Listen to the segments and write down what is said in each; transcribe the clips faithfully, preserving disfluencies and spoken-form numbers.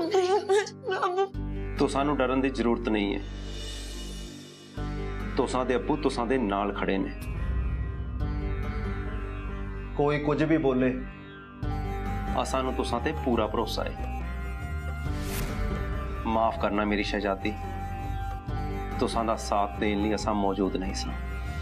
तो सानू डरन की जरूरत नहीं है। तुसां दे अब्बू तुसां दे नाल खड़े ने। कोई कुछ भी बोले सानू तुसां ते पूरा भरोसा है। माफ करना मेरी शहजादी, तुसां दा साथ देने लिए असां मौजूद नहीं सा।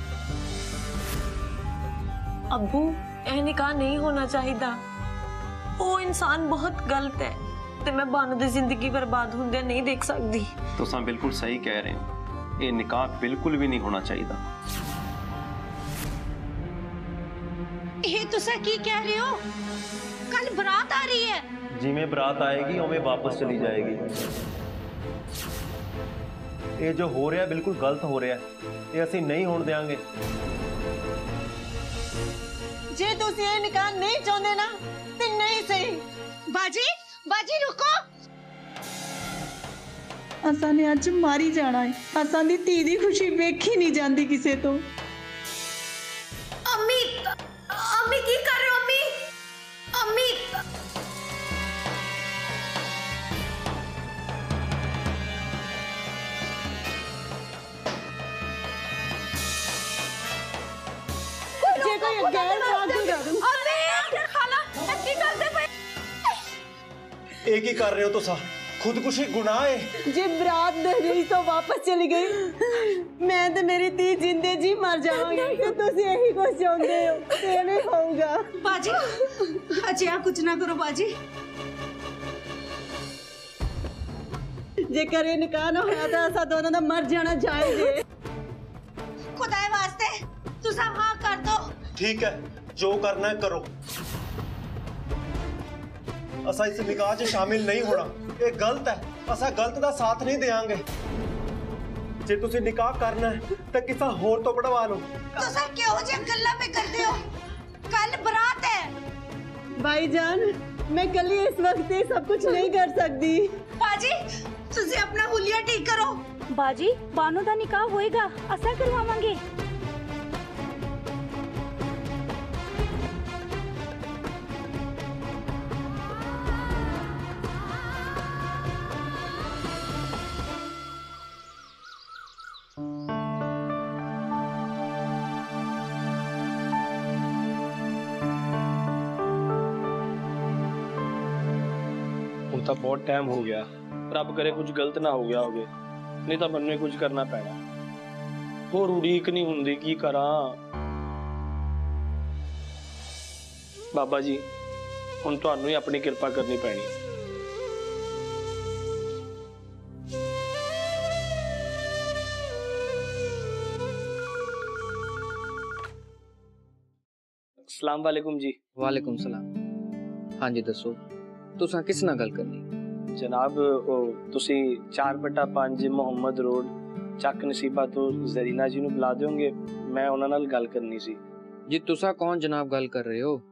अब्बू यह निकाह नहीं होना चाहिए। वो इंसान बहुत गलत है ते मैं बानो दी जिंदगी बर्बाद होंदे नहीं देख सकती। तुसां बिल्कुल सही कह रहे हो, ये निकाह बिल्कुल भी नहीं होना चाहिए। ये तुसा की कह रहे हो? कल बरात आ रही है। जिमें बरात आएगी उमें वापस चली जाएगी। ये जो हो रहा है बिल्कुल गलत हो रहा है, ये असीं नहीं होने देंगे। जे तुसीं ये निकाह नहीं चाहते ना ते नहीं सही। बाजी बाजी रुको। असां ने अज मारी जाना है। असां दी धी दी खुशी वेखी नहीं जाती किसे तो। अम्मी अम्मी की कर रहे हो? अम्मी अम्मी जे कोई गैर बात कर दूं। अम्मी खाला की करदे पे? एक ही कर रहे हो तुसा? खुदकुशी गुनाह है। जे बरात दहलीज तो वापस चली गई, मैं तो मेरी धी जिंदे जी मर जावांगी। तो तुसी यही कुछ चाहते हो ते नहीं होगा। बाजी अजय कुछ ना करो बाजी। जे करे निकाह ना होया तो असा दोनों दा मर जाना जायज है। खुदाए वास्ते तुसा हाँ कर दो। ठीक है, जो करना है करो। असा इस निकाह च शामिल नहीं होना, ये गलत है। असा गलत का साथ नहीं देंगे। जे तुसी निकाह करना है तो किसा होर तो बढ़वा लो। तुसा क्यों जे गल्ला पे करते हो? कल बरात है। भाईजान मैं कल ही इस वक्त ये सब कुछ नहीं कर सकती। बाजी तुसी अपना हुलिया ठीक करो। बाजी बानो दा निकाह होएगा, असा करवावांगे। तो बहुत टाइम हो गया। रब करे कुछ गलत ना हो गया होगे, नहीं तो मैंने कुछ करना पैना। होर उड़ीक नहीं हुंदी, की करा? बाबा जी हुण तुहानू ही अपनी कृपा करनी पैनी। अस्सलाम वालेकुम जी। वालेकुम सलाम। हाँ जी दसो, तुसां किस नाल गल करनी? जनाब तुसी चार बटा पांच मुहम्मद रोड चक नसीबा तो जरीना जी नू बुला दोगे, मैं उन्हां नाल गल करनी सी। जी तुसा कौन जनाब गल कर रहे हो?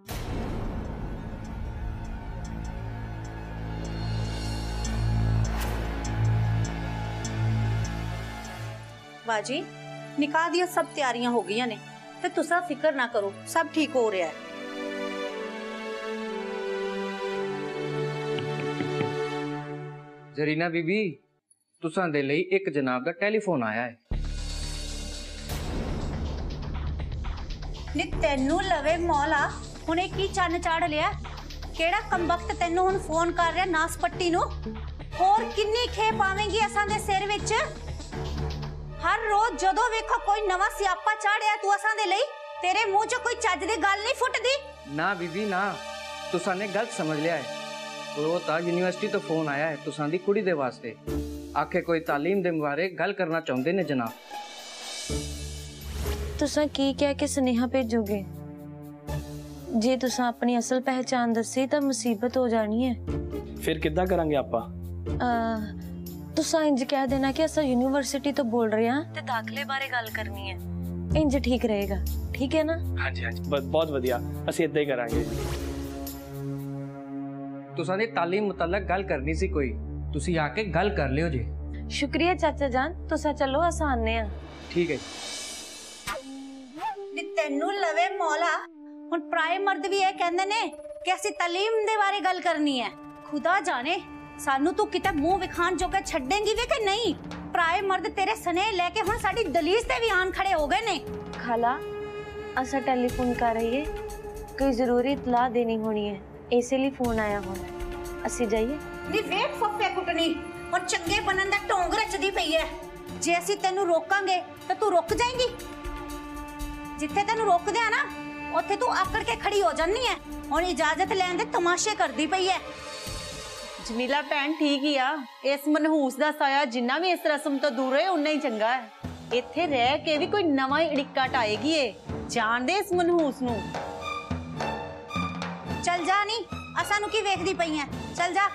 बाजी निकाह दी सब तैयारियां हो गई ने ते तुसा फिक्र ना करो, सब ठीक हो रहा है। जरीना बीबी तुसां दे लई एक जनाब दा टेलीफोन आया है। नी तेनू लवे मौला हुणे की चन्न चाड़ लिया? केड़ा कमबख्त तेनू हुण फोन कर रहा नास पट्टी नू? होर किन्नी खेप आवेंगी असां दे सिर विच? हर रोज जदों वेखो कोई नवा सियापा चाड़िया तू असां दे लई। तेरे मुंह च कोई चज दी गल नहीं फुटदी? ना बीबी ना, तुसां ने गलत समझ लिया है। वो ता यूनिवर्सिटी तो फोन आया है तुसां दी कुड़ी दे वास्ते। आखे कोई तालीम दे बारे गल करना चाहते ने जनाब। तुसा की कह के स्नेहा भेजोगे? जे तुसा अपनी असल पहचान दसी तो मुसीबत हो जानी है। फिर किद्दां करांगे आपां? तुसा इंज कह देना कि असा यूनिवर्सिटी तो बोल रहे हैं ते दाखले बारे गल करनी है। इंज ठीक रहेगा, ठीक है ना? हाँ जी हाँ जी, बहुत वधिया, असीं इदां ही करांगे। तुसां दी तालीम मुतल्लक गल करनी सी कोई, तुसी आके गल कर लियो जी। शुक्रिया चाचा जान, तुसा चलो असां आने आ। ठीक है। नी तेनू लवे मौला हुण पराए मर्द भी ये कहंदे ने कि असीं तालीम दे बारे गल करनी है। खुदा जाने सानू तू किते मुंह विखान जोगा छड्डेंगी वे कि नहीं? पराए मर्द तेरे सने लेके हुण साडी दलीज ते भी आन खड़े हो गए ने। खाला असा टेलीफोन कर रही है, कोई जरूरी इतला देनी होनी है, इसलिए फोन आया होना। असी जाइए। नी वेख फफे कुटनी और चंगे बनन दा ढोंग रचदी पई है। जे असी तेनू रोकांगे तो तू रुक जाएंगी। जिथे तेनू रोकदे आ ना उत्थे तू आकड़ के खड़ी हो जानी है। हुण इजाजत लैण दे तमाशे करदी पई है। जमीला भैन ठीक ही आ। इस मनहूस दा साया जिन्ना भी इस रस्म तो दूर रहे उन्ना ही चंगा है। इत्थे रह के भी कोई नवा ही अड़िक्का टाएगी ए। जान दे इस मनहूस नू। चल जा नी, असा नु की वेखदी पई है, चल जा।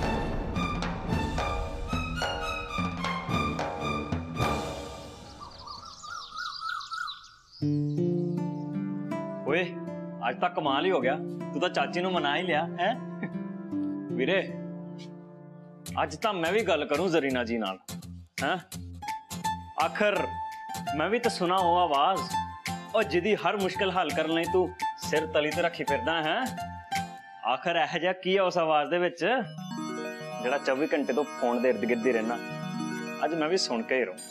ओए आज तक कमाल ही हो गया, तू तो चाची नू मना ही लिया है। वीरे आज तो मैं भी गल करूं जरीना जी नाल, हैं? आखिर मैं भी तो सुना हो आवाज, और जिदी हर मुश्किल हल करने लई तू सिर तली ते रखी फिरदा है। आखिर यह जिहा की है उस आवाज दे विच जिहड़ा चौबी घंटे तो फोन दे इर्द गिर्द ही रहना? अज मैं भी सुन के ही रहूं।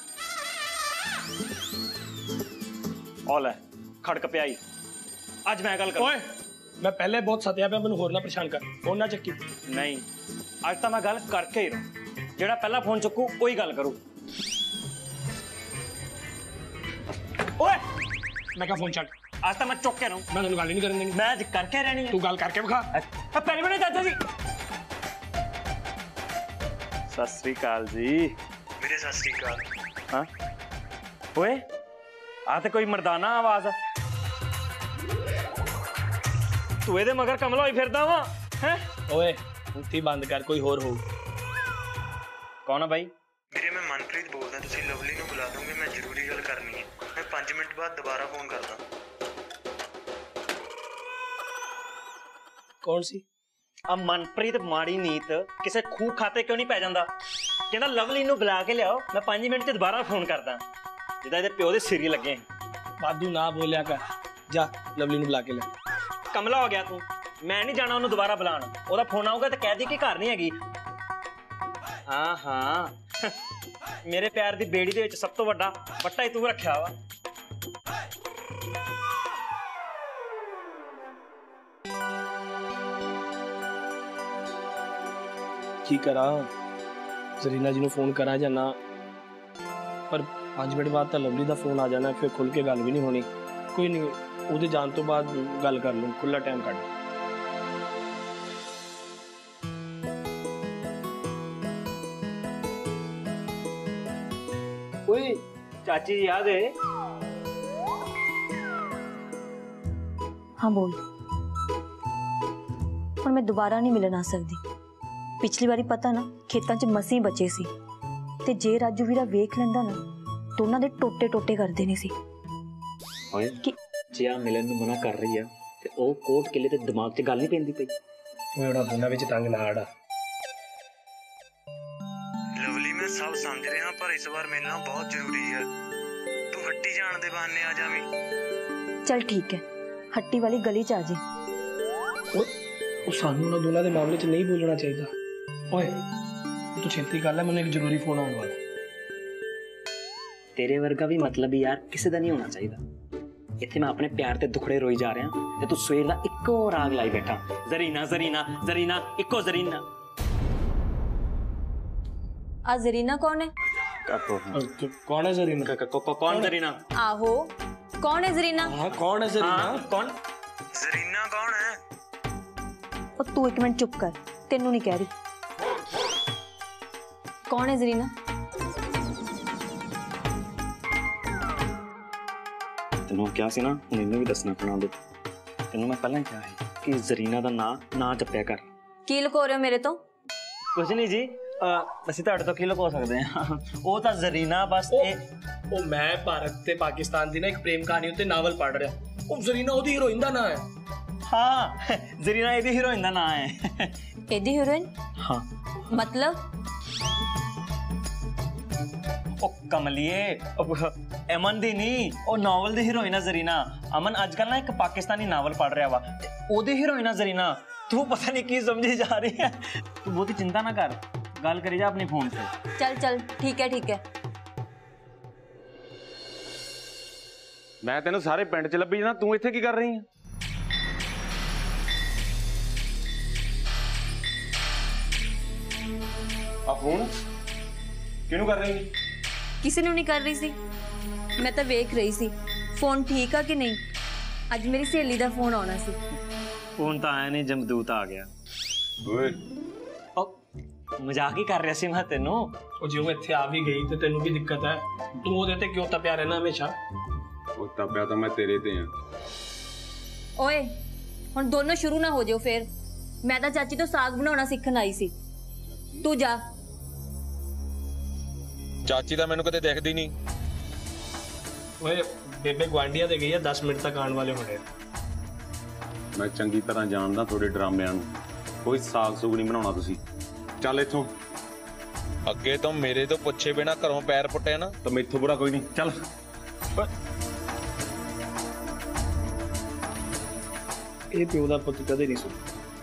ओ ले खड़क पियाई, आज मैं गल कर। ओए मैं पहले बहुत सत्या पे मैनू होर ना परेशान कर, फोन ना चक्की। नहीं आज तो मैं गल करके ही रहूं, जेड़ा पहला फोन चुकू वही गल करूं। ओए मैं क्या फोन छट, आज तो मैं चुक के रहूं। मैं तेन गल ही नहीं करन देनी। मैं आज करके रहनी है। तू गल करके विखा। पहले बने चाचा जी। सत श्री अकाल जी। मेरे सत श्री अकाल। हाँ ओए आ तो कोई मर्दाना आवाज है। तू एदे मगर कमला होई फिरदा वा हैं? ओए मुक्ति बंद कर, कोई होर हो। कौन है भाई? ਵੀਰੇ मैं मनप्रीत बोलदा, ਤੁਸੀਂ लवली ਨੂੰ बुला दोगे, मैं जरूरी गल करनी है। मैं पाँच मिनट बाद दोबारा फोन करदा। कौन सी? आ मनप्रीत माड़ी नीत किसे खूह खाते क्यों नहीं पै जांदा? कहंदा लवली ਨੂੰ बुला के लियाओ, मैं पाँच मिनट च दोबारा फोन करदा। जिदा ਇਹਦੇ ਪਿਓ ਦੇ ਸਿਰ ਹੀ ਲੱਗੇ। वादू ना बोलिया कर, जा लवली ਨੂੰ बुला के ले। कमला हो गया तू, मैं नहीं जाना ਉਹਨੂੰ ਦੁਬਾਰਾ ਬੁਲਾਣ। ਉਹਦਾ ਫੋਨ ਆਊਗਾ ਤੇ ਕਹਿ ਦੀ ਕਿ ਘਰ ਨਹੀਂ ਹੈਗੀ। ਹਾਂ ਹਾਂ ਮੇਰੇ ਪਿਆਰ ਦੀ ਬੇੜੀ ਦੇ ਵਿੱਚ ਸਭ ਤੋਂ ਵੱਡਾ ਵੱਟਾ ਹੀ ਤੂੰ ਰੱਖਿਆ ਵਾ। की करा? जरीना जी ਨੂੰ फोन करा ਜਾਂ ਨਾ? पर पाँच मिनट बाद तो लवली का फोन आ जाना, फिर खुल के गल भी नहीं होनी। कोई नहीं, ਉਹਦੇ ਜਾਣ ਤੋਂ ਬਾਅਦ ਗੱਲ ਕਰ ਲੂੰ, ਖੁੱਲਾ ਟਾਈਮ ਕੱਢ। ओए चाची जी याद है? हाँ बोल। पर मैं दोबारा नहीं मिलन आ सकती। पिछली बारी पता ना खेतों च मसी बचे सी, ते जे राजू वीरा वेख लेंदा ना तो उन्हां दे टोटे टोटे कर देने सी। ओए कि जे आ मिलन नूं मना कर रही है ते ओ कोट किले ते दिमाग च गल नहीं पैंदी पई। ओए ओड़ा दोना विच तंग ना आड़ा। लवली मैं सब समझ रहा, पर इस बार मिलना बहुत जरूरी है। तू हट्टी जान दे बहाने आ जावीं। चल ठीक है, हट्टी वाली गली च आ जी। ਉਹ ਸਾਨੂੰ ਉਹਨਾਂ ਦੋਨਾਂ ਦੇ ਮਾਮਲੇ 'ਚ ਨਹੀਂ ਬੋਲਣਾ ਚਾਹੀਦਾ। ਓਏ ਤੂੰ ਛੇਤੀ ਕਰ ਲੈ, ਮੈਨੂੰ ਇੱਕ ਜ਼ਰੂਰੀ ਫੋਨ ਆਉਣ ਵਾਲਾ। तेरे वर्गा भी मतलब यार किसी का नहीं होना चाहिए। इत्थे मैं अपने प्यार ते दुखड़े रोई जा रहा ते तू सवेर दा इक्को राग लाई बैठा, जरीना जरीना जरीना इक्को जरीना। आ जरीना कौन है? कौन है जरीना? कौन जरीना? आहो कौन है जरीना? हाँ कौन है जरीना? कौन जरीना कौन है? और तू एक मिनट चुप कर, तेनू नहीं कह रही। कौन है जरीना? तेनों क्या सी ना, मैनू भी दसना अपना दे। तेनों मैं पहले क्या है कि जरीना दा ना ना जपया कर। की लुको रहे हो मेरे तो? कुछ नहीं जी, ਅਸੀਂ ਤੁਹਾਡੇ ਤੋਂ ਕੀ ਲੁਕੋ ਸਕਦੇ ਹਾਂ। ਉਹ ਤਾਂ ਜ਼ਰੀਨਾ ਬਸ ਇਹ ਉਹ ਮੈਂ ਭਾਰਤ ਤੇ ਪਾਕਿਸਤਾਨ ਦੀ ਨਾ ਇੱਕ ਪ੍ਰੇਮ ਕਹਾਣੀ ਉੱਤੇ ਨਾਵਲ ਪੜ੍ਹ ਰਿਹਾ। ਉਹ ਜ਼ਰੀਨਾ ਉਹਦੀ ਹੀਰੋਇਨ ਦਾ ਨਾਂ ਹੈ। ਹਾਂ ਜ਼ਰੀਨਾ ਇਹਦੀ ਹੀਰੋਇਨ ਦਾ ਨਾਂ ਹੈ। ਇਹਦੀ ਹੀਰੋਇਨ? ਹਾਂ मतलब ਉਹ ਕਮਲੀਏ ਅਮਨ ਦੀ ਨਹੀਂ, ਉਹ ਨਾਵਲ ਦੀ ਹੀਰੋਇਨ ਹੈ ਜ਼ਰੀਨਾ। ਅਮਨ ਅੱਜ ਕੱਲ ਨਾ ਇੱਕ ਪਾਕਿਸਤਾਨੀ ਨਾਵਲ ਪੜ੍ਹ ਰਿਹਾ ਵਾ, ਉਹਦੀ ਹੀਰੋਇਨ ਹੈ ਜ਼ਰੀਨਾ। तू पता नहीं की समझी जा रही है। तू बहुत चिंता ना कर, गल करी जा अपने फोन से। चल चल ठीक है ठीक है। मैं तेन सारे पिंड च लभी जाना, तू इत्थे की कर रही है? आ फोन किहनू कर रही है? किसी ने नहीं कर रही सी, मैं तो वेख रही सी फोन ठीक है कि नहीं। अज मेरी सहेली का फोन आना सी। फोन तो आया नहीं, जमदूत आ गया। ओए मजाक ही कर रहा सी मैं तेनू। ਉਹ ਜੇ ਉਹ ਇੱਥੇ ਆ ਵੀ ਗਈ ਤੇ ਤੈਨੂੰ ਕੀ ਦਿੱਕਤ ਹੈ? ਤੂੰ ਉਹਦੇ ਤੇ ਕਿਉਂ ਤਪਿਆ ਰਹਿਣਾ ਹਮੇਸ਼ਾ? ਉਹ ਤਪਿਆ ਤਾਂ ਮੈਂ ਤੇਰੇ ਤੇ ਆ। ਓਏ ਹੁਣ ਦੋਨੋਂ ਸ਼ੁਰੂ ਨਾ ਹੋ ਜਾਓ ਫੇਰ। ਮੈਂ ਤਾਂ ਚਾਚੀ ਤੋਂ ਸਾਗ ਬਣਾਉਣਾ ਸਿੱਖਣ ਆਈ ਸੀ, ਤੂੰ ਜਾ। ਚਾਚੀ ਤਾਂ ਮੈਨੂੰ ਕਦੇ ਦੇਖਦੀ ਨਹੀਂ। ਓਏ ਬੇਬੇ ਗਵਾਂਡੀਆਂ ਤੇ ਗਈ ਆ, ਦਸ ਮਿੰਟ ਤੱਕ ਆਉਣ ਵਾਲੇ ਹੋਣੇ। ਮੈਂ ਚੰਗੀ ਤਰ੍ਹਾਂ ਜਾਣਦਾ ਤੁਹਾਡੇ ਡਰਾਮਿਆਂ ਨੂੰ। ਕੋਈ ਸਾਗ ਸੁਗ ਨਹੀਂ ਬਣਾਉਣਾ ਤੁਸੀਂ। ਚੱਲ ਇੱਥੋਂ। ਅੱਗੇ ਤੋਂ ਮੇਰੇ ਤੋਂ ਪੁੱਛੇ ਬਿਨਾ ਘਰੋਂ ਪੈਰ ਪੁੱਟਿਆ ਨਾ ਤਾਂ ਮੈਥੋਂ ਬੁਰਾ ਕੋਈ ਨਹੀਂ। ਚੱਲ। ਇਹ ਪਿਓ ਦਾ ਪੁੱਤ ਕਦੇ ਨਹੀਂ ਸੁਣ।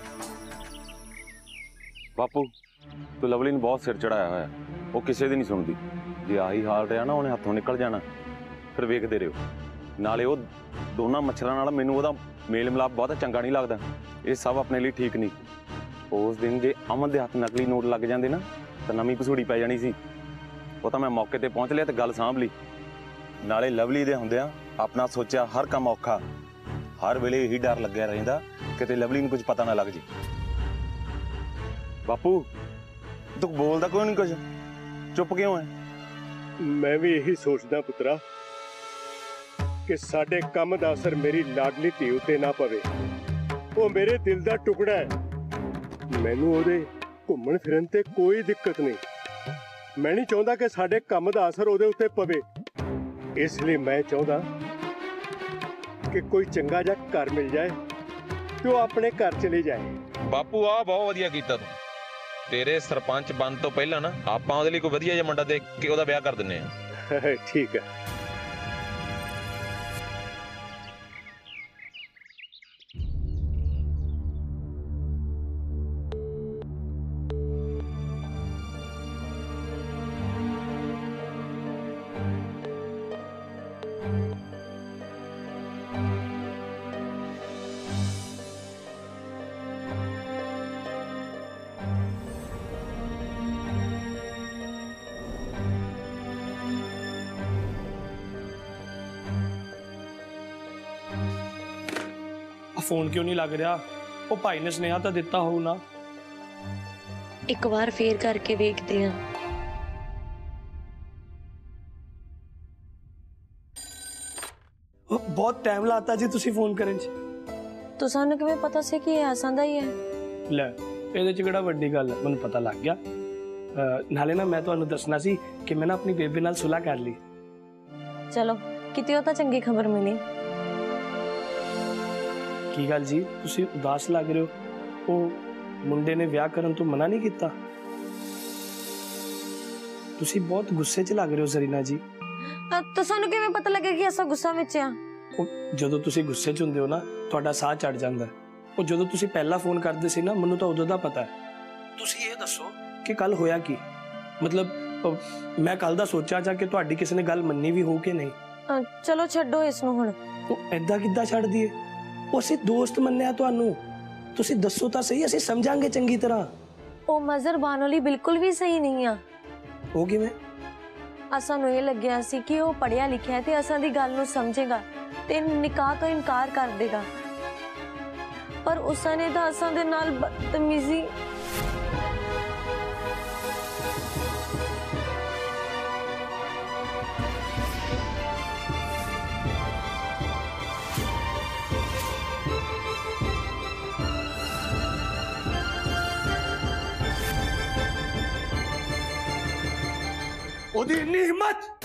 ਬਾਪੂ ਤੂੰ ਲਵਲੀ ਨੂੰ ਬਹੁਤ ਸਿਰ ਚੜਾਇਆ ਹੋਇਆ, ਉਹ ਕਿਸੇ ਦੀ ਨਹੀਂ ਸੁਣਦੀ। ਜੇ ਆਹੀ ਹਾਲ ਰਿਹਾ ਨਾ ਉਹਨੇ ਹੱਥੋਂ ਨਿਕਲ ਜਾਣਾ। ਫਿਰ ਵੇਖਦੇ ਰਹੋ। ਨਾਲੇ ਉਹ ਦੋਨਾਂ ਮੱਛਰਾਂ ਨਾਲ ਮੈਨੂੰ ਉਹਦਾ ਮੇਲ ਮਿਲਾਪ ਬਹੁਤ ਚੰਗਾ ਨਹੀਂ ਲੱਗਦਾ। ਇਹ ਸਭ ਆਪਣੇ ਲਈ ਠੀਕ ਨਹੀਂ। ਉਸ ਦਿਨ ਜੇ ਅਮਨ ਦੇ ਹੱਥ ਨਕਲੀ ਨੋਟ ਲੱਗ ਜਾਂਦੇ ਨਾ ਤਾਂ ਨਵੀਂ ਪਸੂੜੀ ਪੈ ਜਾਣੀ ਸੀ। ਉਹ ਤਾਂ ਮੈਂ ਮੌਕੇ ਤੇ ਪਹੁੰਚ ਲਿਆ ਤੇ ਗੱਲ ਸਾਂਭ ਲਈ। ਨਾਲੇ ਲਵਲੀ ਦੇ ਹੁੰਦਿਆਂ ਆਪਣਾ ਸੋਚਿਆ ਹਰ ਕੰਮ ਔਖਾ। ਹਰ ਵੇਲੇ ਇਹੀ ਡਰ ਲੱਗਿਆ ਰਹਿੰਦਾ ਕਿਤੇ ਲਵਲੀ ਨੂੰ ਕੁਝ ਪਤਾ ਨਾ ਲੱਗ ਜੇ। ਬਾਪੂ ਤੂੰ ਬੋਲਦਾ ਕੋਈ ਨਹੀਂ, ਕੁਝ ਚੁੱਪ ਕਿਉਂ ਹੈ? ਮੈਂ ਵੀ ਇਹੀ ਸੋਚਦਾ ਪੁੱਤਰਾ ਕਿ ਸਾਡੇ ਕੰਮ ਦਾ ਅਸਰ ਮੇਰੀ ਲਾਡਲੀ ਧੀ ਉੱਤੇ ਨਾ ਪਵੇ। ਉਹ ਮੇਰੇ ਦਿਲ ਦਾ ਟੁਕੜਾ ਹੈ। ਮੈਨੂੰ ਉਹਦੇ ਘੁੰਮਣ ਫਿਰਨ ਤੇ ਕੋਈ ਦਿੱਕਤ ਨਹੀਂ। ਮੈਂ ਨਹੀਂ ਚਾਹੁੰਦਾ ਕਿ ਸਾਡੇ ਕੰਮ ਦਾ ਅਸਰ ਉਹਦੇ ਉੱਤੇ ਪਵੇ। ਇਸ ਲਈ ਮੈਂ ਚਾਹੁੰਦਾ ਕਿ ਕੋਈ ਚੰਗਾ ਜਿਹਾ ਘਰ ਮਿਲ ਜਾਏ ਤੇ ਉਹ ਆਪਣੇ ਘਰ ਚਲੀ ਜਾਏ। ਬਾਪੂ ਆ ਬਹੁਤ ਵਧੀਆ ਕੀਤਾ ਤੂੰ। ਤੇਰੇ ਸਰਪੰਚ ਬਣਨ ਤੋਂ ਪਹਿਲਾਂ ਨਾ ਆਪਾਂ ਉਹਦੇ ਲਈ ਕੋਈ ਵਧੀਆ ਜਿਹਾ ਮੁੰਡਾ ਦੇਖ ਕੇ ਉਹਦਾ ਵਿਆਹ ਕਰ ਦਿੰਨੇ ਆ। ਠੀਕ ਹੈ। फोन क्यों नहीं लग रहा? वो भाई ने स्नेहा तो दिता हो ना। एक बार फेर करके देखते हैं। बहुत टाइम लाता जी तुसी फोन करन च। तो सानू किवें पता से कि ऐसा दा ही है? ले ਇਹਦੇ ਚ ਕਿਹੜਾ ਵੱਡੀ ਗੱਲ ਹੈ, ਮੈਨੂੰ ਪਤਾ ਲੱਗ ਗਿਆ। ਨਾਲੇ ਨਾ ਮੈਂ ਤੁਹਾਨੂੰ ਦੱਸਣਾ ਸੀ ਕਿ ਮੈਂ ਨਾ ਆਪਣੀ ਬੇਬੇ ਨਾਲ ਸੁਲ੍ਹਾ ਕਰ ਲਈ। ਚਲੋ ਕਿਤੇ ਉਹ ਤਾਂ ਚੰਗੀ ਖਬਰ ਮਿਲੀ। की गल जी तुसी उदास लग रहे हो? वो मुंडे ने विआह करन तो मना नहीं किया? तुसी बहुत गुस्से च लग रहे हो जरीना जी। तो सानू किवें पता लगे कि ऐसा गुस्सा विच आ? ਜਦੋਂ ਤੁਸੀਂ ਗੁੱਸੇ ਚ ਹੁੰਦੇ ਹੋ ਨਾ ਤੁਹਾਡਾ ਸਾਹ ਚੜ ਜਾਂਦਾ ਹੈ। ਉਹ ਜਦੋਂ ਤੁਸੀਂ ਪਹਿਲਾ ਫੋਨ ਕਰਦੇ ਸੀ ਨਾ ਮੈਨੂੰ ਤਾਂ ਉਦੋਂ ਦਾ ਪਤਾ ਹੈ। ਤੁਸੀਂ ਇਹ ਦੱਸੋ ਕਿ ਕੱਲ ਹੋਇਆ ਕੀ? ਮਤਲਬ ਮੈਂ ਕੱਲ ਦਾ ਸੋਚਿਆ ਜਾ ਕਿ ਤੁਹਾਡੀ ਕਿਸੇ ਨੇ ਗੱਲ ਮੰਨੀ ਵੀ ਹੋ ਕਿ ਨਹੀਂ। ਚਲੋ ਛੱਡੋ ਇਸ ਨੂੰ ਹੁਣ। ਉਹ ਐਦਾਂ ਕਿੱਦਾਂ ਛੱਡ ਦਈਏ? ਉਹ ਅਸੀਂ ਦੋਸਤ ਮੰਨਿਆ ਤੁਹਾਨੂੰ। ਤੁਸੀਂ ਦੱਸੋ ਤਾਂ ਸਹੀ, ਅਸੀਂ ਸਮਝਾਂਗੇ ਚੰਗੀ ਤਰ੍ਹਾਂ। ਉਹ ਮਜ਼ਰ ਬਾਨੋ ਲਈ ਬਿਲਕੁਲ ਵੀ ਸਹੀ ਨਹੀਂ ਆ। ਉਹ ਕਿਵੇਂ? ਅਸਾਂ ਨੂੰ ਇਹ ਲੱਗਿਆ ਸੀ ਕਿ ਉਹ ਪੜ੍ਹਿਆ ਲਿਖਿਆ ਤੇ ਅਸਾਂ ਦੀ ਗੱਲ ਨੂੰ ਸਮਝੇਗਾ ਤੇ ਨਿਕਾਹ ਤੋਂ ਇਨਕਾਰ ਕਰ ਦੇਗਾ, ਪਰ ਉਸਾਂ ਨੇ ਤਾਂ ਅਸਾਂ ਦੇ ਨਾਲ ਬਦਤਮੀਜ਼ੀ। ਉਹਦੀ ਇੰਨੀ ਹਿੰਮਤ,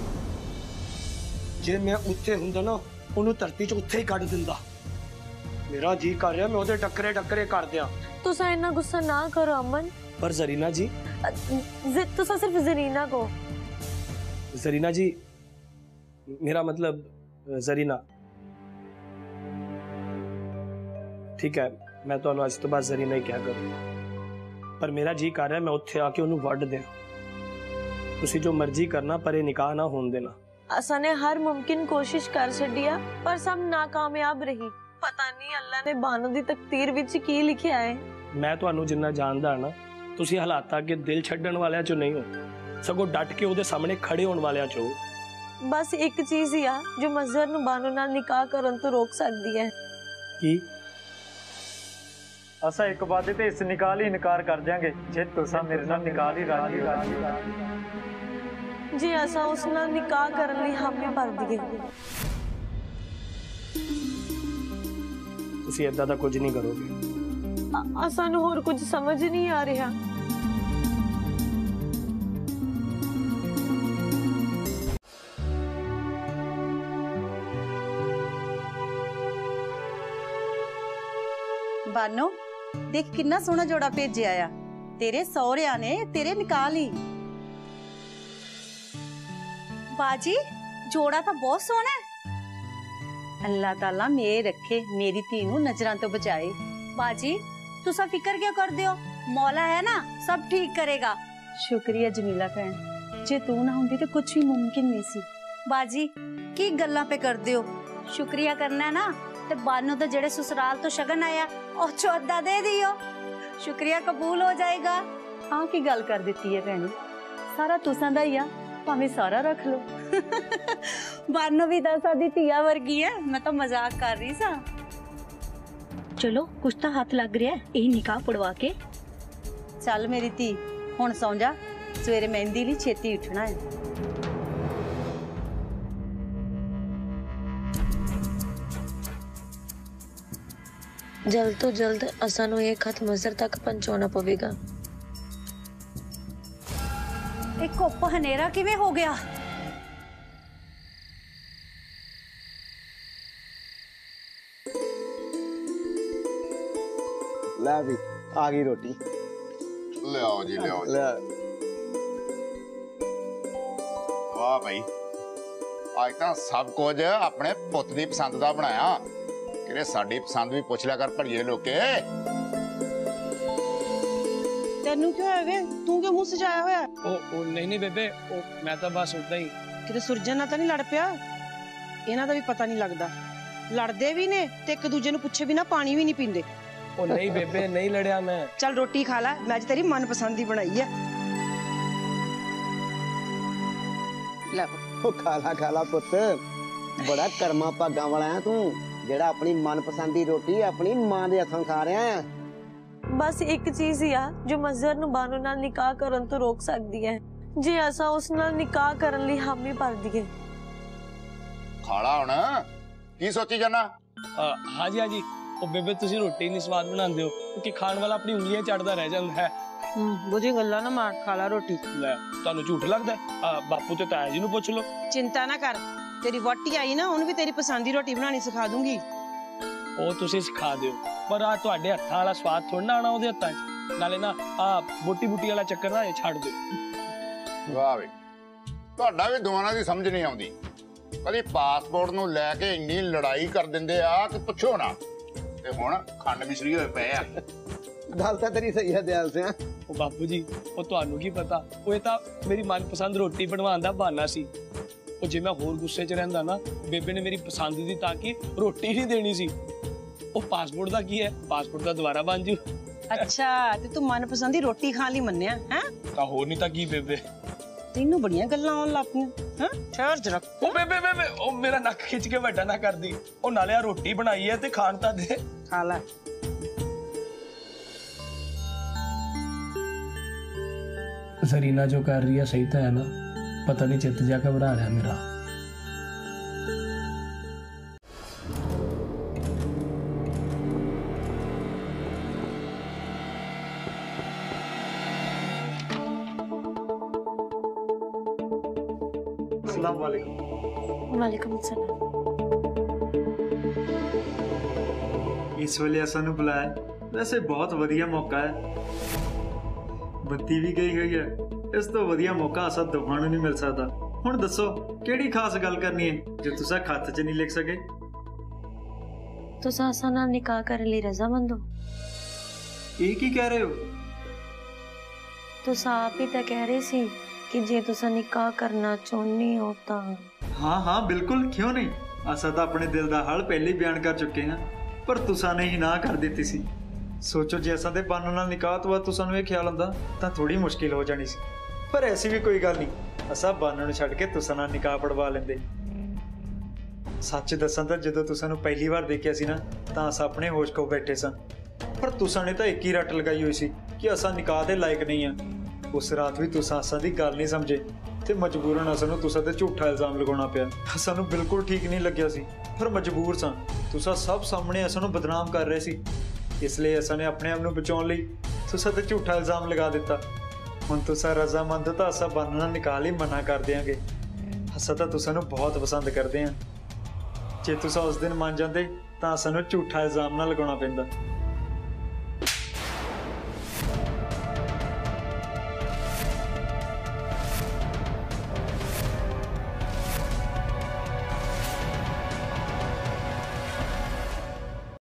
ਜੇ ਮੈਂ ਉੱਥੇ ਹੁੰਦਾ ਨਾ ਉਹਨੂੰ ਧਰਤੀ 'ਚ ਉੱਥੇ ਹੀ ਕੱਢ ਦਿੰਦਾ। ਮੇਰਾ ਜੀ ਕਰ ਰਿਹਾ ਮੈਂ ਉਹਦੇ ਟੱਕਰੇ ਟੱਕਰੇ ਕਰ ਦਿਆਂ। ਤੁਸੀਂ ਇੰਨਾ ਗੁੱਸਾ ਨਾ ਕਰੋ ਅਮਨ। ਪਰ ਜ਼ਰੀਨਾ ਜੀ, ਤੁਸੀਂ ਸਿਰਫ ਜ਼ਰੀਨਾ को ਜ਼ਰੀਨਾ जी, मेरा मतलब जरीना। ठीक है मैं तो अज तो बाद जरीना ही क्या करूँ, पर मेरा जी कर रहा है मैं उत्थे आके उन्होंने वड दें। तुसी जो मर्जी करना पर ये निकाह ना होने देना। असा ने हर मुमकिन कोशिश कर छड़िया पर सब नाकामयाब रही। पता नहीं अल्लाह ने बानो दी तकदीर विच की लिखिया है। मैं तुहानू जिन्ना जानदा ना, तुसी हालातां के दिल छड्डण वालियां चो नहीं हो, सगों डट के उहदे सामने खड़े होने वालियां चो। बस एक चीज ही आ जो मजहर नू बानो नाल निकाह करन तो रोक सकदी है। की असा एक वादे ते इस निकाह लई इनकार कर देंगे जे तुसा मेरे नाल निकाह लई राजी हो। जी असा उस नाल निकाह करन लई हामी भर दिए। तुसी ऐदा दा कुछ नहीं करोगे। असा नू होर कुछ समझ नहीं आ रहा। बानो देख कितना सोहना जोड़ा भेजिया आ तेरे सौहरिया ने तेरे निकाह लई। बाजी जोड़ा तो बहुत सोहना है। अल्लाह ताला मेरे रखे मेरी धी नू नजरां तो बचाए। बाजी तुसा फिक्र क्यों कर दियो, मौला है ना सब ठीक करेगा। शुक्रिया जमीला भैन, जे तू ना होंदी तो कुछ भी मुमकिन नहीं सी। बाजी की गल्लां पे कर दियो, शुक्रिया करना है ना ते बानू तो जेड़े ससुराल तो शगन आया और चौदा दे दियो, शुक्रिया कबूल हो जाएगा। हाँ की गल कर देती है भैनी, सारा तुसां दा ही आ, भावें सारा रख लो। बानू भी दस आधी तिया वर्गी है, मैं तो मजाक कर रही सा। चलो कुछ तो हाथ लग रहा है, यही निकाह पड़वा के। चल मेरी धी हुण सौ जा, सवेरे मेहंदी लई छेती उठना है। जल्द तो जल्द असा नू ये खत मजहर तक पहुंचाना पवेगा। एक कोप हनेरा किवें हो गया? ला भी आ गई रोटी। ले आओ जी ले आओ जी। वाह भाई आज तो सब कुछ अपने पुत दी पसंद दा बनाया। कि साडी पसंद भी पूछ लिया कर भड़िए लोके। तेनू क्यों है वे? तू क्यों मुंह सजाया होया? ओ, ओ नहीं नहीं बेबे, ओ मैं तो बस उदा ही। किते सुरजन ना तो नहीं लड़ पिया? इन्हां दा भी पता नहीं लगदा, लड़दे भी ने ते एक दूजे नू पुछे बिना पानी भी नहीं पींदे। ओ नहीं बेबे नहीं लड़या मैं। चल रोटी खा ला, मैं आज तेरी मनपसंद दी बनाई है। ले ओ खाला खाला पुत, बड़ा कर्मा भागा वाला है तू, जेड़ा अपनी मनपसंद दी रोटी अपनी मां दे हथों खा रहा है। बस एक चीज ही आ जो मजहर नू बानो नाल निकाह करन तो रोक सकदी है। जे असा उस नाल निकाह करन लई हामी भर दिए। खाला हुण की सोची जाना? हां जी हां जी, ओ बेबे तुसी रोटी नहीं स्वाद बनांदे हो क्योंकि खाण वाला अपनी उंगलियां चढ़दा रह जांदा है। हम्म बुझी गल्ला ना मार, खाला रोटी। ले तानू झूठ लगदा है? बापू ते ताया जी नू पुछ लो। चिंता ना कर, तेरी वोटी आई ना उन्हें भी तेरी पसंद की रोटी बनानी सिखा दूंगी। ओ तुसी सिखा दियो, पर आ तुहाडे हत्थां वाला स्वाद थोड़ा ना आना ओदे हत्थां च। नाले ना आ बोटी बूटी वाला चक्कर ना छड़ दो। वाह वे तुहाडा भी दोवां दी समझ नहीं आउंदी। कदी पासपोर्ट नू लैके इन्नी लड़ाई कर दिंदे आ कि पुछो ना, ते हुण खंड मिश्री होए पए आ। गल तां तेरी सही है दयाल सिंह। ओ बापू जी ओ तुहानू की पता, ओ ये तां मेरी मनपसंद रोटी बनवाउण दा बहाना सी। ओ जे मैं होर गुस्से च रहिंदा ना, बेबे ने मेरी पसंद दी ताकि रोटी नहीं देनी सी। ओ पासपोर्ट दा की है, पासपोर्ट दा दोबारा बन जू। अच्छा ते तू मनपसंद दी रोटी खाण लई मन्निया हैं? तां होर नहीं तां की बेबे? तैनू बड़ियां गल्लां आउण लग पईयां हैं? ठहर जरा। ओ बेबे बेबे ओ मेरा नक खिंच के वड्डा ना कर दी। ओ नाले आ रोटी बनाई है ते खाण तां दे। खा ला। जरीना जो कर रही है सही तो है ना? पता नहीं चित्त जा घबरा रहा मेरा। अस्सलाम वालेकुम। वालेकुम अस्सलाम। इस वेले सानू बुलाया, वैसे बहुत वधिया मौका है। बत्ती भी गई हुई है, इस तो वधिया मौका असा दोवां नूं नहीं मिल सकता। हुण दसो किहड़ी खास गल करनी है जो तुसा खत च नहीं लिख सके? तुस असा नाल निकाह करने लिए रजामंद हो? ये की कह रहे हो? तुस आप ही तो कह रहे सी कि जे तुसा निकाह करना चाहते हो तो। हाँ हाँ बिल्कुल, क्यों नहीं। असा तो अपने दिल का हाल पहले ही बयान कर चुके हैं, पर तुसा ने ही ना कर दी सी। सोचो जे असा दे बानू नाल निकाह तो बाद तुसा नूं ये ख्याल हुंदा तां थोड़ी मुश्किल हो जानी सी। पर ऐसी भी कोई गल नहीं, असा बानू नूं छड्ड के तुसा नाल निकाह पड़वा लेंदे। सच दसां तां जदों तुसा नूं पहली बार देखिया सी ना तां असा अपने होश खो बैठे सन, पर तुसा ने तां एक ही रट लगाई हुई सी कि असा निकाह दे लायक नहीं आ। उस रात भी तुसा असा दी गल नहीं समझे ते मजबूरन असा नूं तुसा ते झूठा इल्जाम लगाउणा पिया। असा नूं बिल्कुल ठीक नहीं लग्गिया सी, पर मजबूर सां। तुसा सब सामने असा नूं बदनाम कर रहे सी, इसलिए असा ने अपने आप नूं बचाउण लई तुसा ते झूठा इल्जाम लगा दिता। हुण तुसा रजामंद तां असा बानू नाल निकाह लई मना कर देंगे। असा तां तुसा नूं बहुत पसंद करदे हां। जे तुसा उस दिन मान जांदे तां असा नूं झूठा इल्जाम ना लगाउणा पैंदा।